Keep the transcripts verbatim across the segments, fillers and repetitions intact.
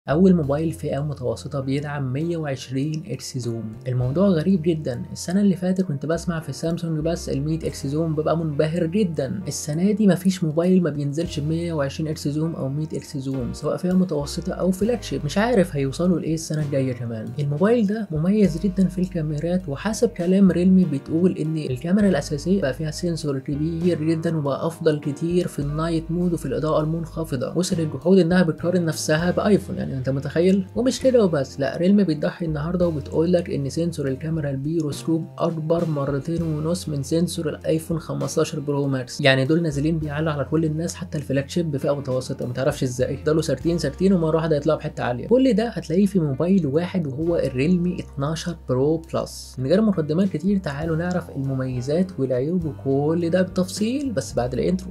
أول موبايل فئة متوسطة بيدعم مية وعشرين إكس زوم. الموضوع غريب جدا، السنة اللي فاتت كنت بسمع في سامسونج بس ال مية إكس زوم ببقى منبهر جدا. السنة دي مفيش موبايل ما بينزلش ب مية وعشرين إكس زوم أو مية إكس زوم، سواء فئة متوسطة أو فلاج شيب. مش عارف هيوصلوا لإيه السنة الجاية كمان. الموبايل ده مميز جدا في الكاميرات، وحسب كلام ريلمي بتقول إن الكاميرا الأساسية بقى فيها سنسور كبير جدا وبقى أفضل كتير في النايت مود وفي الإضاءة المنخفضة. وصل الجحود إنها بتقارن نفسها بآيفون، يعني انت متخيل؟ ومش كده وبس، لا، ريلمي بتضحي النهارده وبتقول لك ان سنسور الكاميرا البيروسكوب اكبر مرتين ونص من سنسور الايفون خمستاشر برو ماكس. يعني دول نازلين بيعلوا على كل الناس، حتى الفلاج شيب بفئه متوسطه. ما تعرفش ازاي فضلوا سارتين سارتين ومره واحده يطلعوا بحته عاليه. كل ده هتلاقيه في موبايل واحد وهو الريلمي اتناشر برو بلس. من غير مقدمات كتير تعالوا نعرف المميزات والعيوب وكل ده بالتفصيل، بس بعد الانترو.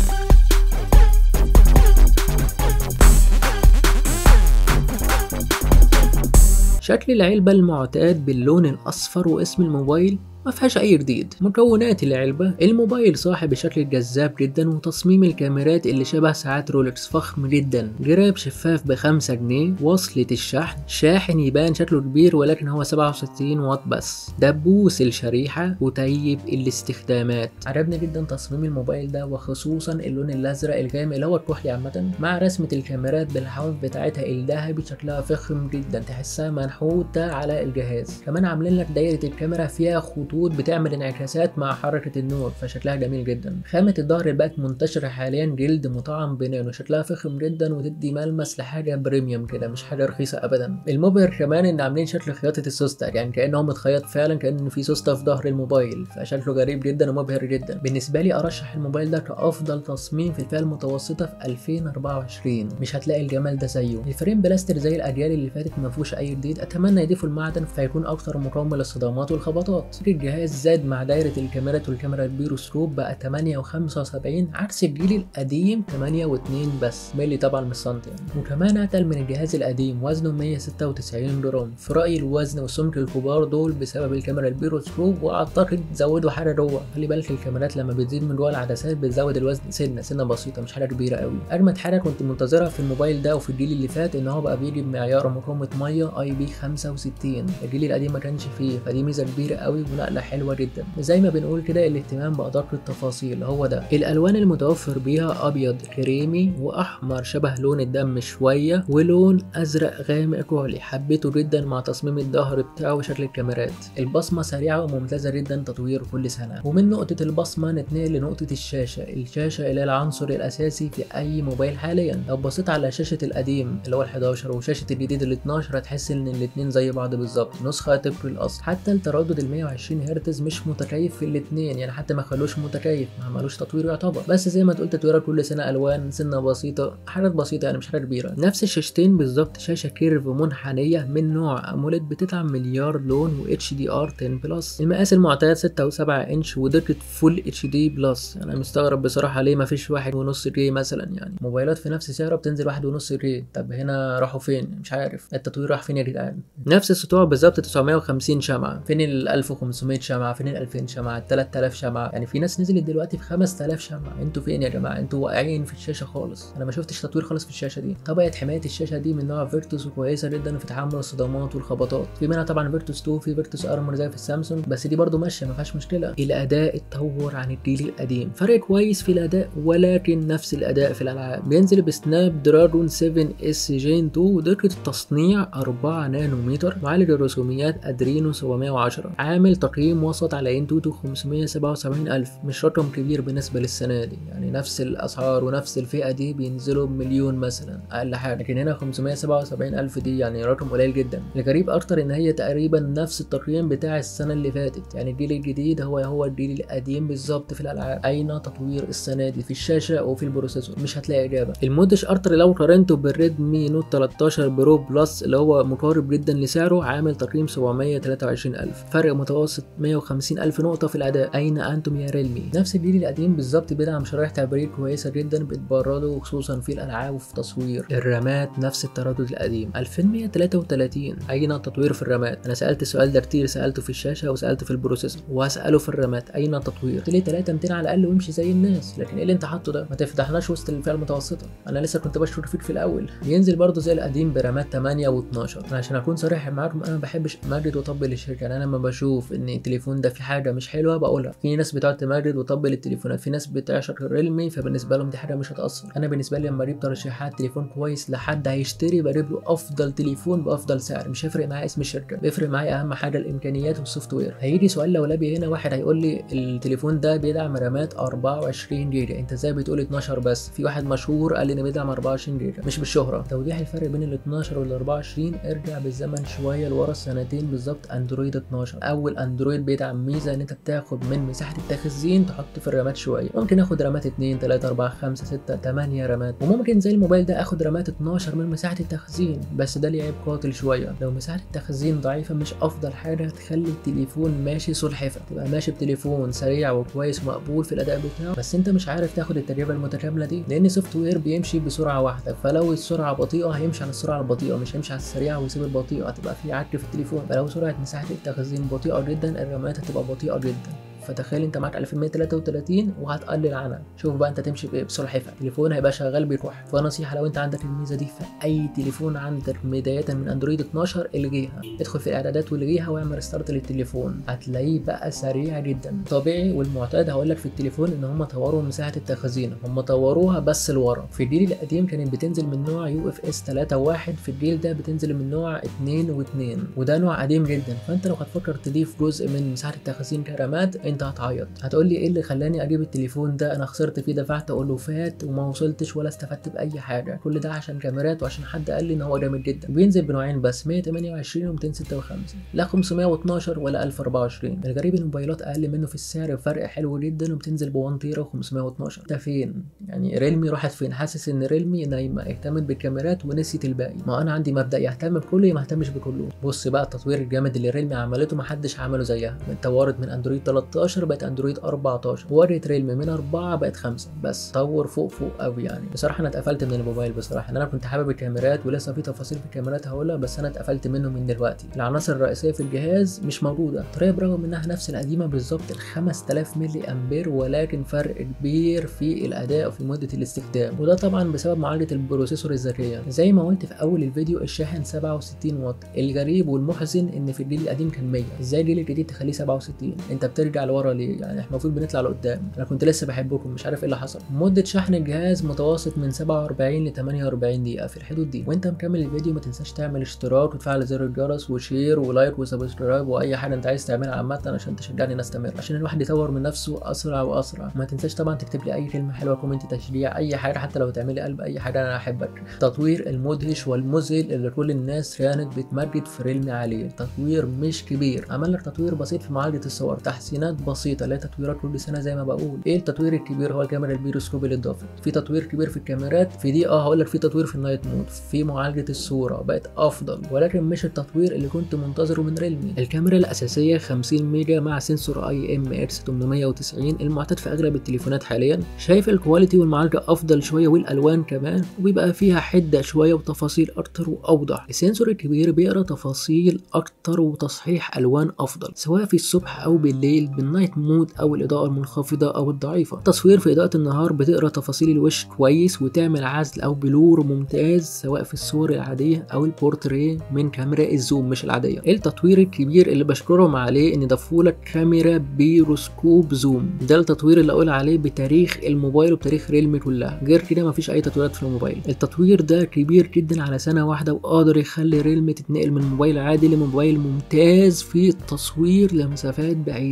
شكل العلبة المعتاد باللون الأصفر واسم الموبايل ما فيهاش اي جديد. مكونات العلبة: الموبايل صاحب الشكل جذاب جدا، وتصميم الكاميرات اللي شبه ساعات رولكس فخم جدا، جراب شفاف بخمسة جنيه، وصلة الشحن، شاحن يبان شكله كبير ولكن هو سبعة وستين واط بس، دبوس الشريحة، وطيب الاستخدامات. عجبني جدا تصميم الموبايل ده، وخصوصا اللون الازرق الغامق اللي هو الكحلي عامة، مع رسمة الكاميرات بالحواف بتاعتها الذهبي، شكلها فخم جدا، تحسها منحوتة على الجهاز. كمان عاملين لك دايرة الكاميرا فيها خطوط بتعمل انعكاسات مع حركة النور، فشكلها جميل جدا. خامة الظهر بقت منتشرة حاليا، جلد مطعم بنانو، شكلها فخم جدا وتدي ملمس لحاجة بريميوم كده، مش حاجة رخيصة ابدا. المبهر كمان ان عاملين شكل خياطة السوستة، يعني كأنه متخيط فعلا، كأن في سوستة في ظهر الموبايل، فشكله غريب جدا ومبهر جدا. بالنسبة لي ارشح الموبايل ده كأفضل تصميم في الفئة المتوسطة في ألفين وأربعة وعشرين، مش هتلاقي الجمال ده زيه. الفريم بلاستر زي الاجيال اللي فاتت ما فيهوش اي جديد، اتمنى يضيفوا المعدن فيكون اكثر مقاومة للصدمات والخبطات. الجهاز زاد مع دايرة الكاميرات، والكاميرا البيروسكوب بقى تمانية وخمسة وسبعين عكس الجيل القديم تمانية واتنين بس، ملي طبعا مش سنتي يعني. وكمان اتقل من الجهاز القديم، وزنه مية وستة وتسعين جرام. في رأيي الوزن والسمك الكبار دول بسبب الكاميرا البيروسكوب، واعتقد زودوا حاجة جوه. خلي بالك الكاميرات لما بتزيد من جوه العدسات بتزود الوزن سنة سنة بسيطة، مش حاجة كبيرة قوي. اجمد حاجة كنت منتظرها في الموبايل ده وفي الجيل اللي فات ان هو بقى بيجي بمعيار مقاومة مية اي بي خمسة وستين، الجيل القديم ما كانش فيه، فدي ميزة كبيرة قوي ونقلة حلوة جدا. زي ما بنقول كده الاهتمام بأدق التفاصيل هو ده. الألوان المتوفر بيها أبيض كريمي، وأحمر شبه لون الدم شوية، ولون أزرق غامق كحلي، حبيته جدا مع تصميم الظهر بتاعه وشكل الكاميرات. البصمة سريعة وممتازة جدا، تطوير كل سنة. ومن نقطة البصمة نتنقل لنقطة الشاشة. الشاشة اللي العنصر الأساسي في أي موبايل حاليا. لو بصيت على شاشة القديم اللي هو ال حداشر وشاشة الجديد ال اتناشر هتحس إن الاتنين زي بعض بالظبط، نسخة طبق الأصل. حتى التردد ال مية وعشرين هرتز مش متكيف في الاثنين، يعني حتى ما خلوش متكيف، ما عملوش تطوير يعتبر، بس زي ما تقول تطوير كل سنه، الوان سنه بسيطه، حاجات بسيطه يعني مش حاجه كبيره. نفس الشاشتين بالظبط، شاشه كيرف منحنيه من نوع اموليد بتدعم مليار لون و اتش دي ار عشرة بلس. المقاس المعتاد ستة وسبعة انش ودقه فول اتش دي بلس. انا مستغرب بصراحه ليه ما فيش واحد ونص كي مثلا، يعني موبايلات في نفس سعره بتنزل واحد ونص كي، طب هنا راحوا فين؟ مش عارف التطوير راح فين يا جدعان. نفس السطوع بالظبط، تسعمية وخمسين شمعه، فين ال ألف وخمسمية شمعه، فين ال ألفين شمعه، تلات آلاف شمعه، يعني في ناس نزلت دلوقتي في خمسة آلاف شمعه. انتوا فين يا جماعه؟ انتوا واقعين في الشاشه خالص، انا ما شفتش تطوير خالص في الشاشه دي. طبقه حمايه الشاشه دي من نوع فيرتوس وكويسه جدا في تحمل الصدمات والخبطات، في منها طبعا فيرتوس اتنين، في فيرتوس ارمور زي في السامسونج، بس دي برضو ماشيه ما فيهاش مشكله. الاداء اتطور عن الجيل القديم، فرق كويس في الاداء، ولكن نفس الاداء في الالعاب. بينزل بسناب دراجون سبعة اس جين اتنين، ودقه التصنيع أربعة نانومتر، معالج الرسوميات ادرينو سبعمية وعشرة، عامل تقييم وسط على انتوتو خمسمية وسبعة وسبعين ألف، مش رقم كبير بالنسبة للسنة دي، يعني نفس الأسعار ونفس الفئة دي بينزلوا بمليون مثلا أقل حاجة، لكن هنا خمسمية وسبعة وسبعين ألف دي يعني رقم قليل جدا. الغريب أكتر إن هي تقريبا نفس التقييم بتاع السنة اللي فاتت، يعني الجيل الجديد هو هو الجيل القديم بالظبط في الألعاب. أين تطوير السنة دي في الشاشة وفي البروسيسور؟ مش هتلاقي إجابة. المودش أكتر لو قارنته بالريدمي نوت تلتاشر برو بلس اللي هو مقارب جدا لسعره، عامل تقييم سبعمية وتلاتة وعشرين ألف، فرق متوسط ستمية وخمسين الف نقطة في الأداء. أين أنتم يا ريلمي؟ نفس الجيل القديم بالظبط بيدعم شرايح تعبيرية كويسة جدا بتبرده خصوصا في الألعاب وفي تصوير. الرامات نفس التردد القديم ألفين ومية وتلاتة وتلاتين. أين التطوير في الرامات؟ أنا سألت السؤال ده كتير، سألته في الشاشة وسألته في البروسيسور وهسأله في الرامات. أين التطوير؟ قلت لي تلاتة ميتين على الأقل وامشي زي الناس، لكن إيه اللي أنت حاطه ده؟ ما تفضحناش وسط الفئة المتوسطة. أنا لسه كنت بشكر فيك في الأول. ينزل برضه زي القديم برامات تمانية واتناشر. عشان أكون صريح معاكم أنا ما بحبش أمجد وأطبل الشركة، يعني أنا لما بشوف إن التليفون ده في حاجة مش حلوة بقولها. في ناس بتقعد تمجد وتطبل التليفونات، في ناس بتعشق الريلمي فبالنسبة لهم دي حاجة مش هتأثر. أنا بالنسبة لي لما أجيب ترشيحات تليفون كويس لحد هيشتري بجيب له أفضل تليفون بأفضل سعر، مش هيفرق معايا اسم الشركة، بيفرق معايا أهم حاجة الإمكانيات والسوفت وير. هيجي سؤال لولبي هنا، واحد هيقول لي التليفون ده بيدعم رامات أربعة وعشرين جيجا، أنت إزاي بتقول اتناشر بس؟ في واحد مشهور قال لي إنه بيدعم أربعة وعشرين جيجا، مش بالشهرة. توضيح الفرق بين ال اتناشر وال أربعة وعشرين ارجع بالزمن شوية لورا سنتين بالظبط. أندرويد اتناشر أول أندرويد بيدعم ميزة إن أنت بتاخد من مساحة التخزين تحط في الرامات شوية، ممكن آخد رامات اتنين تلاتة أربعة خمسة ستة تمانية رامات، وممكن زي الموبايل ده آخد رامات اتناشر من مساحة التخزين، بس ده ليه عيب قاتل شوية. لو مساحة التخزين ضعيفة مش أفضل حاجة تخلي التليفون ماشي سلحفة، تبقى ماشي بتليفون سريع وكويس ومقبول في الأداء بتاعه، بس أنت مش عارف تاخد التجربة المتكاملة دي، لأن سوفت وير بيمشي بسرعة واحدة، فلو السرعة بطيئة هيمشي على السرعة البطيئة، مش هيمشي على السريعة ويسيب البطيئة، هتبقى في عك في التليفون. فلو سرعة مساحة التخزين بطيئة جدا الرامات هتبقى بطيئة جدا. فتخيل انت معاك ألفين ومية وتلاتة وتلاتين وهتقلل عنها، شوف بقى انت تمشي بايه؟ بسلحفه، التليفون هيبقى شغال بيكح. فنصيحه لو انت عندك الميزه دي في اي تليفون عندك بدايه من اندرويد اتناشر الغيها، ادخل في الاعدادات والغيها واعمل ستارت للتليفون، هتلاقيه بقى سريع جدا. طبيعي والمعتاد هقول لك في التليفون ان هم طوروا مساحه التخزين، هم طوروها بس لورا. في الجيل القديم كانت بتنزل من نوع يو اف اس تلاتة واحد، في الجيل ده بتنزل من نوع اتنين واتنين، وده نوع قديم جدا. فانت لو هتفكر تضيف جزء من مساحه التخزين كرامات انت هتعيط، هتقول لي ايه اللي خلاني اجيب التليفون ده؟ انا خسرت فيه، دفعت الوفات وما وصلتش ولا استفدت باي حاجه، كل ده عشان كاميرات وعشان حد قال لي ان هو جامد جدا. بينزل بنوعين بس، مية وتمانية وعشرين و ميتين ستة وخمسين، لا خمسمية واتناشر ولا ألف وأربعة وعشرين. الغريب ان الموبايلات اقل منه في السعر فرق حلو جدا وبتنزل ب واحد تيرا و خمسمية واتناشر. ده فين؟ يعني ريلمي راحت فين؟ حاسس ان ريلمي نايمه، اهتمت بالكاميرات ونسيت الباقي. ما انا عندي مبدا يهتم بكله ما اهتمش بكله. بص بقى التطوير الجامد اللي ريلمي عملته ما حدش عمله زيها، اتطورت من اندرويد تلتاشر بقت اندرويد أربعتاشر، وريت ريلمي من أربعة بقت خمسة، بس طور فوق فوق قوي يعني. بصراحه انا اتقفلت من الموبايل بصراحه، ان انا كنت حابب الكاميرات ولسه في تفاصيل في الكاميرات هقولها، بس انا اتقفلت منه من دلوقتي. العناصر الرئيسيه في الجهاز مش موجوده، الطريقه برغم انها نفس القديمه بالظبط ال خمسة آلاف ملي امبير، ولكن فرق كبير في الاداء وفي مده الاستخدام، وده طبعا بسبب معالجه البروسيسور الذكيه. زي ما قلت في اول الفيديو الشاحن سبعة وستين واط. الغريب والمحزن ان في الجيل القديم كان مية، ازاي الجيل الجديد تخليه سبعة وستين؟ انت بترجع لورا ليه؟ يعني احنا المفروض بنطلع لقدام. انا كنت لسه بحبكم، مش عارف ايه اللي حصل. مده شحن الجهاز متوسط من سبعة وأربعين ل تمانية وأربعين دقيقه في الحدود دي. وانت مكمل الفيديو ما تنساش تعمل اشتراك وتفعل زر الجرس وشير ولايك وسبسكرايب واي حاجه انت عايز تعملها عامه عشان تشجعني ان استمر، عشان الواحد يطور من نفسه اسرع واسرع. ما تنساش طبعا تكتب لي اي كلمه حلوه، كومنت تشجيع، اي حاجه، حتى لو تعمل لي قلب، اي حاجه انا احبك. تطوير المدهش والمذهل اللي كل الناس كانت بتمجد في ريلمي عليه، تطوير مش كبير. عمل لك تطوير بسيط في معالجه الصور، تحسينات بسيطه، لا تطويرات كل سنه زي ما بقول. ايه التطوير الكبير؟ هو الكاميرا البيروسكوبي الاضافي. في تطوير كبير في الكاميرات، في دي اه هقول لك في تطوير في النايت مود، في معالجه الصوره بقت افضل، ولكن مش التطوير اللي كنت منتظره من ريلمي. الكاميرا الاساسيه خمسين ميجا مع سنسور اي ام اكس تمنمية وتسعين المعتاد في اغلب التليفونات حاليا. شايف الكواليتي والمعالجه افضل شويه والالوان كمان، وبيبقى فيها حده شويه وتفاصيل اكتر واوضح. السنسور الكبير بيقرا تفاصيل اكتر وتصحيح الوان افضل، سواء في الصبح او بالليل بالنايت مود او الاضاءه المنخفضه او الضعيفه. تصوير في اضاءه النهار بتقرا تفاصيل الوش كويس وتعمل عزل او بلور ممتاز سواء في الصور العاديه او البورتريه من كاميرا الزوم مش العاديه. التطوير الكبير اللي بشكرهم عليه ان ضافوا لك كاميرا بيروسكوب زوم، ده التطوير اللي اقول عليه بتاريخ الموبايل وبتاريخ ريلمي كلها، غير كده مفيش اي تطويرات في الموبايل. التطوير ده كبير جدا على سنه واحده، وقادر يخلي ريلمي تتنقل من موبايل عادي لموبايل ممتاز في التصوير لمسافات بعيده. مش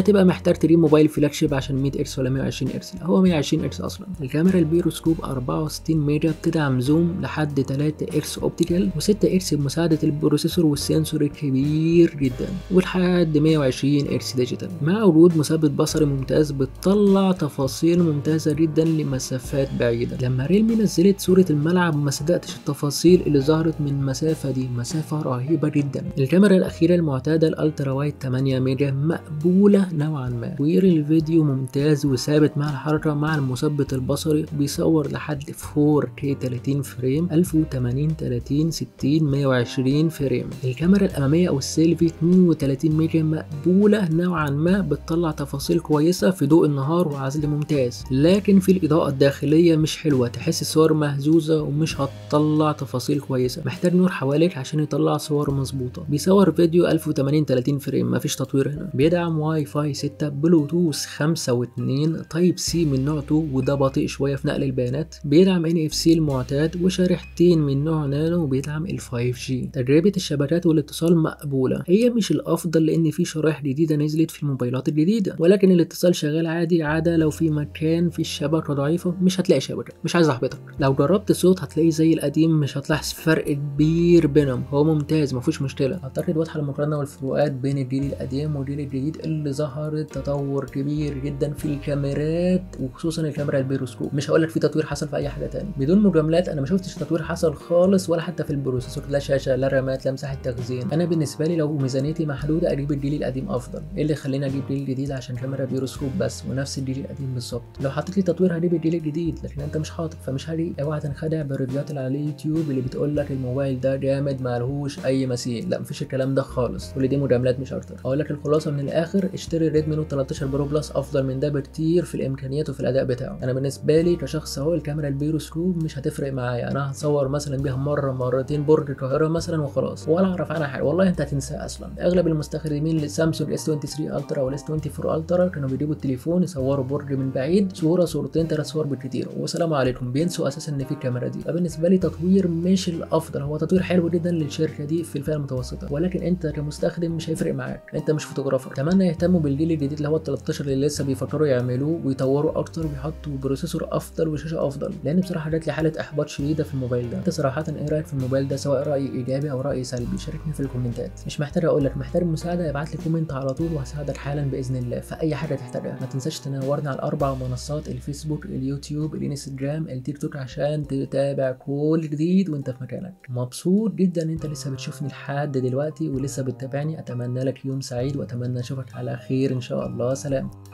هتبقى محتاج تجيب موبايل فلاج شيب عشان مية هرتز ولا مية وعشرين هرتز، لا هو مية وعشرين هرتز اصلا. الكاميرا البيروسكوب أربعة وستين ميجا بتدعم زوم لحد تلاتة هرتز اوبتيكال و6 هرتز بمساعده البروسيسور والسنسور الكبير جدا، ولحد مية وعشرين هرتز ديجيتال، مع وجود مثبت بصري ممتاز بتطلع تفاصيل ممتازه جدا لمسافات بعيده. لما ريلمي نزلت صوره الملعب ما صدقتش التفاصيل اللي ظهرت من المسافه دي، مسافه رهيبه جدا. الكاميرا الاخيره المعتاده الالترا وايد تمانية ميجا مقبوله نوعا ما، تصوير الفيديو ممتاز وثابت مع الحركه مع المثبت البصري، بيصور لحد فور كيه تلاتين فريم، ألف وتمانين تلاتين ستين مية وعشرين فريم. الكاميرا الاماميه او السيلفي اتنين وتلاتين ميجا مقبوله نوعا ما، بتطلع تفاصيل كويسه في ضوء النهار وعزل ممتاز، لكن في الاضاءه الداخليه مش حلوه، تحس الصور مهزوزه ومش هتطلع تفاصيل كويسه، محتاج نور حواليك عشان يطلع صور مظبوطه. بيصور فيديو ألف وتمانين تلاتين فريم، مفيش تطوير هنا. بيدعم واي فاي ستة، بلوتوث خمسة واتنين، تايب سي من نوع اتنين وده بطيء شويه في نقل البيانات، بيدعم ان اف سي المعتاد وشريحتين من نوع نانو، وبيدعم ال فايف جي. تجربه الشبكات والاتصال مقبوله، هي مش الافضل لان في شرايح جديده نزلت في الموبايلات الجديده، ولكن الاتصال شغال عادي، عاده لو في مكان في الشبكه ضعيفه مش هتلاقي شبكه. مش عايز احبطك، لو جربت صوت هتلاقيه زي القديم، مش هتلاحظ فرق كبير بينهم، هو ممتاز مفيش مشكله. اعتقد واضحه المقارنه والفروقات بين الجيل القديم والجيل الجديد اللي ظهرت تطور كبير جدا في الكاميرات، وخصوصا الكاميرا البيروسكوب. مش هقول لك في تطوير حصل في اي حاجه تاني، بدون مجاملات انا ما شفتش تطوير حصل خالص، ولا حتى في البروسيسور، لا شاشه لا رامات لا مساحه تخزين. انا بالنسبه لي لو ميزانيتي محدوده اجيب الجيل القديم افضل. ايه اللي يخليني اجيب الجيل الجديد؟ عشان كاميرا بيروسكوب بس ونفس الجيل القديم بالظبط. لو حطيت لي تطوير هجيب الجيل الجديد، لكن انت مش حاطط فمش هجيب. اوعى تنخدع بالريفيوهات اللي على اليوتيوب اللي بتقول لك الموبايل ده جامد مالهوش اي مثيل، لا مفيش الكلام ده خالص، كل دي مجاملات مش اكتر. اقول لك الخلاصه من الاخر، اشتري الريدمي نوت تلتاشر برو بلس، افضل من ده بكتير في الامكانيات وفي الاداء بتاعه. انا بالنسبه لي كشخص اهو الكاميرا البيروسكوب مش هتفرق معايا، انا هتصور مثلا بيها مره مرتين برج القاهره مثلا وخلاص، ولا اعرف عنها حاجه، والله انت هتنساه اصلا. اغلب المستخدمين للسامسونج اس تلاتة وعشرين الترا والاس اربعة وعشرين الترا كانوا بيجيبوا التليفون يصوروا برج من بعيد، صوره صورتين ثلاث صور بالكتير، والسلام عليكم، بينسوا اساسا ان في الكاميرا دي. فبالنسبه لي تطوير مش الافضل، هو تطوير حلو جدا للشركه دي في الفئه المتوسطه، ولكن انت كمستخدم مش هيفرق معاك، انت مش فوتوغرافر. اتمنى يهتموا بالجيل الجديد اللي هو ال تلتاشر اللي لسه بيفكروا يعملوه ويطوروا اكتر ويحطوا بروسيسور افضل وشاشه افضل، لان بصراحه جات لي حاله احباط شديده في الموبايل ده. انت صراحه ايه رايك في الموبايل ده؟ سواء راي ايجابي او راي سلبي شاركني في الكومنتات. مش محتاج اقول لك، محتاج مساعده ابعت لي كومنت على طول وهساعدك حالا باذن الله في اي حاجه تحتاجها. ما تنساش تنورني على الاربع منصات، الفيسبوك اليوتيوب الانستجرام التيك توك، عشان تتابع كل جديد وانت في مكانك. مبسوط جدا ان انت لسه بتشوفني لحد دلوقتي ولسه بتتابعني. اتمنى لك يوم سعيد واتمنى اشوفك على خير ان شاء الله. سلام.